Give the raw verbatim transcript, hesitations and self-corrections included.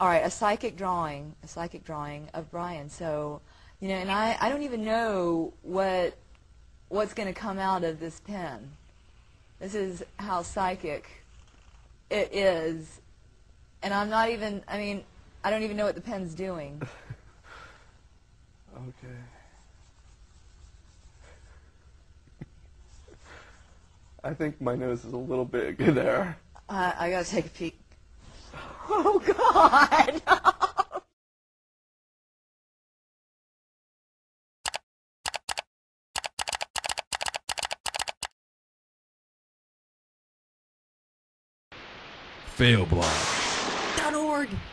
all right, a psychic drawing, a psychic drawing of Brian. So, you know, and I, I don't even know what what's going to come out of this pen. This is how psychic it is, and I'm not even. I mean, I don't even know what the pen's doing. Okay. I think my nose is a little big there. Uh, I gotta take a peek. Oh God! failblog dot org